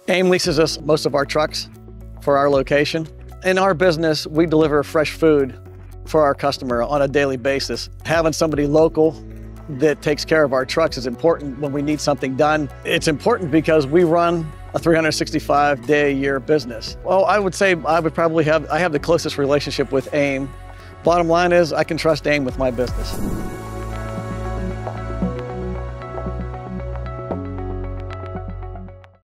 AIM leases us most of our trucks for our location. In our business, we deliver fresh food for our customer on a daily basis. Having somebody local that takes care of our trucks is important when we need something done. It's important because we run a 365-day-a-year business. Well, I would say I have the closest relationship with AIM. Bottom line is I can trust AIM with my business.